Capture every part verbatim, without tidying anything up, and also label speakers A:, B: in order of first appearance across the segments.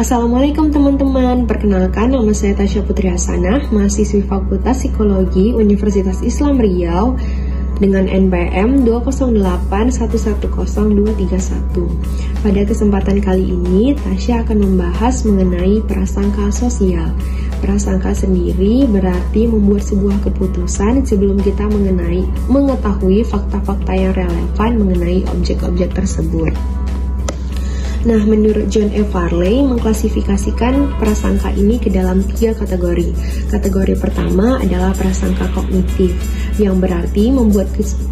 A: Assalamualaikum teman-teman, perkenalkan nama saya Tasya Putri Hasanah, mahasiswi Fakultas Psikologi Universitas Islam Riau dengan N P M dua nol delapan satu satu nol dua tiga satu. Pada kesempatan kali ini, Tasya akan membahas mengenai prasangka sosial. Prasangka sendiri berarti membuat sebuah keputusan sebelum kita mengenai, mengetahui fakta-fakta yang relevan mengenai objek-objek tersebut. Nah, menurut John E. Farley mengklasifikasikan prasangka ini ke dalam tiga kategori. Kategori pertama adalah prasangka kognitif, yang berarti membuat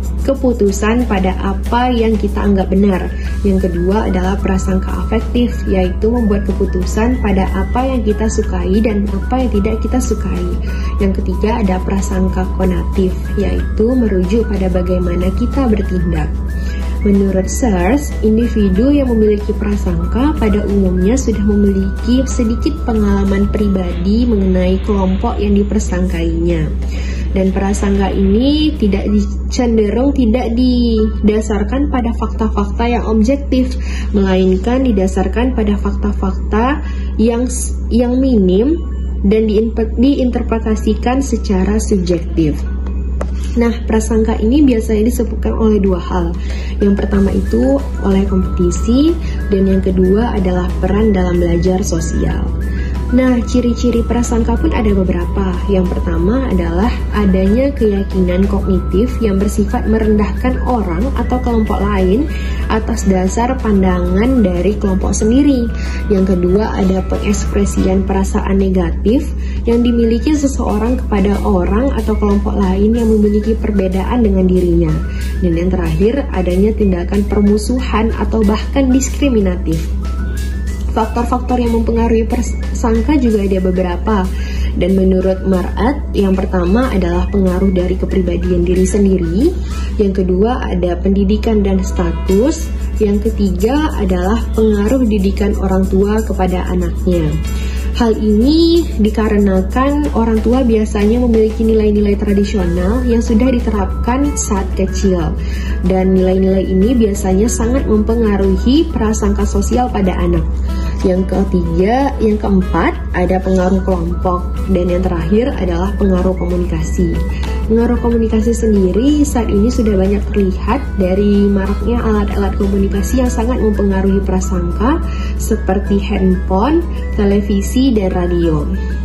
A: keputusan pada apa yang kita anggap benar. Yang kedua adalah prasangka afektif, yaitu membuat keputusan pada apa yang kita sukai dan apa yang tidak kita sukai. Yang ketiga ada prasangka konatif, yaitu merujuk pada bagaimana kita bertindak. Menurut Searle, individu yang memiliki prasangka pada umumnya sudah memiliki sedikit pengalaman pribadi mengenai kelompok yang dipersangkainya. Dan prasangka ini tidak cenderung tidak didasarkan pada fakta-fakta yang objektif, melainkan didasarkan pada fakta-fakta yang yang minim dan diinterpretasikan secara subjektif. Nah, prasangka ini biasanya disebutkan oleh dua hal. Yang pertama itu oleh kompetisi, dan yang kedua adalah peran dalam belajar sosial. Nah, ciri-ciri prasangka pun ada beberapa. Yang pertama adalah adanya keyakinan kognitif yang bersifat merendahkan orang atau kelompok lain atas dasar pandangan dari kelompok sendiri. Yang kedua ada pengekspresian perasaan negatif yang dimiliki seseorang kepada orang atau kelompok lain yang memiliki perbedaan dengan dirinya. Dan yang terakhir adanya tindakan permusuhan atau bahkan diskriminatif. Faktor-faktor yang mempengaruhi prasangka juga ada beberapa. Dan menurut Mar'at, yang pertama adalah pengaruh dari kepribadian diri sendiri. Yang kedua ada pendidikan dan status. Yang ketiga adalah pengaruh didikan orang tua kepada anaknya. Hal ini dikarenakan orang tua biasanya memiliki nilai-nilai tradisional yang sudah diterapkan saat kecil. Dan nilai-nilai ini biasanya sangat mempengaruhi prasangka sosial pada anak. Yang ketiga, yang keempat, ada pengaruh kelompok. Dan yang terakhir adalah pengaruh komunikasi. Pengaruh komunikasi sendiri saat ini sudah banyak terlihat dari maraknya alat-alat komunikasi yang sangat mempengaruhi prasangka seperti handphone, televisi, dan radio.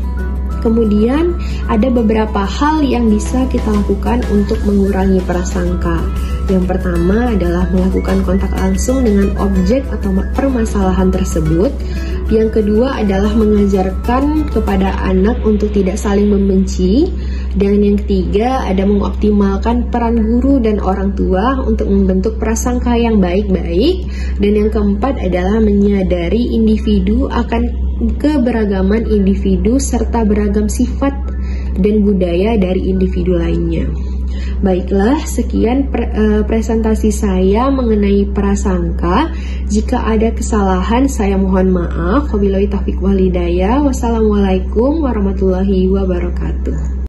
A: Kemudian ada beberapa hal yang bisa kita lakukan untuk mengurangi prasangka. Yang pertama adalah melakukan kontak langsung dengan objek atau permasalahan tersebut. Yang kedua adalah mengajarkan kepada anak untuk tidak saling membenci. Dan yang ketiga ada mengoptimalkan peran guru dan orang tua untuk membentuk prasangka yang baik-baik. Dan yang keempat adalah menyadari individu akan keberagaman individu serta beragam sifat dan budaya dari individu lainnya. Baiklah, sekian pre uh, presentasi saya mengenai prasangka. Jika ada kesalahan, saya mohon maaf. Wabillahi taufiq wal hidayah. Wassalamualaikum warahmatullahi wabarakatuh.